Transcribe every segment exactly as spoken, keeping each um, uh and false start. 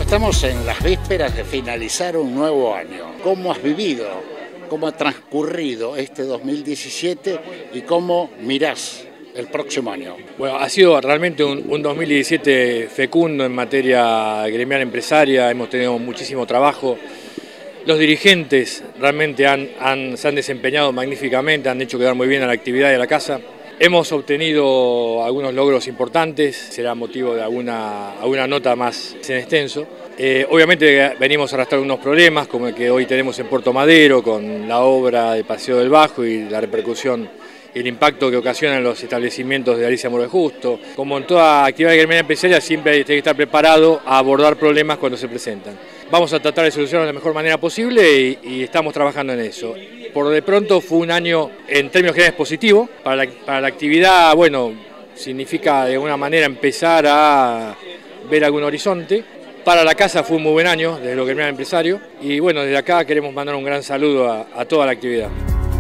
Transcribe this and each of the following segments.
Estamos en las vísperas de finalizar un nuevo año. ¿Cómo has vivido, cómo ha transcurrido este dos mil diecisiete y cómo mirás el próximo año? Bueno, ha sido realmente un, un dos mil diecisiete fecundo en materia gremial empresaria, hemos tenido muchísimo trabajo. Los dirigentes realmente han, han, se han desempeñado magníficamente, han hecho quedar muy bien a la actividad y a la casa. Hemos obtenido algunos logros importantes, será motivo de alguna, alguna nota más en extenso. Eh, obviamente venimos arrastrando unos problemas, como el que hoy tenemos en Puerto Madero, con la obra de Paseo del Bajo y la repercusión y el impacto que ocasionan los establecimientos de Alicia Moro de Justo. Como en toda actividad gremial empresaria, siempre hay que estar preparado a abordar problemas cuando se presentan. Vamos a tratar de solucionarlo de la mejor manera posible y, y estamos trabajando en eso. Por de pronto fue un año en términos generales positivo. Para la, para la actividad, bueno, significa de alguna manera empezar a ver algún horizonte. Para la casa fue un muy buen año desde lo gremial empresario y bueno, desde acá queremos mandar un gran saludo a, a toda la actividad.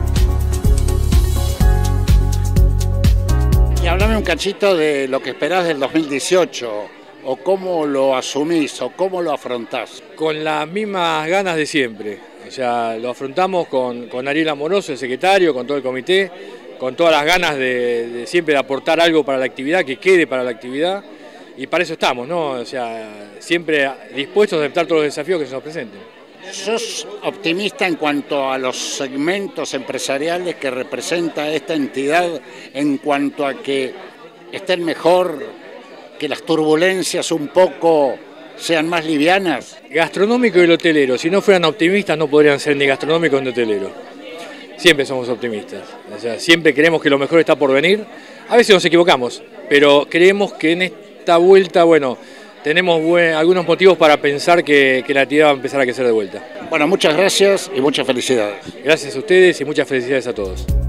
Y háblame un cachito de lo que esperás del dos mil dieciocho, o cómo lo asumís, o cómo lo afrontás. Con las mismas ganas de siempre, o sea, lo afrontamos con, con Ariel Amoroso, el secretario, con todo el comité, con todas las ganas de, de siempre de aportar algo para la actividad, que quede para la actividad, y para eso estamos, ¿no? O sea, siempre dispuestos a aceptar todos los desafíos que se nos presenten. ¿Sos optimista en cuanto a los segmentos empresariales que representa esta entidad, en cuanto a que estén mejor, que las turbulencias un poco sean más livianas? Gastronómico y el hotelero, si no fueran optimistas no podrían ser ni gastronómicos ni hoteleros. Siempre somos optimistas, o sea, siempre creemos que lo mejor está por venir. A veces nos equivocamos, pero creemos que en esta vuelta, bueno, tenemos buen, algunos motivos para pensar que, que la actividad va a empezar a crecer de vuelta. Bueno, muchas gracias y muchas felicidades. Gracias a ustedes y muchas felicidades a todos.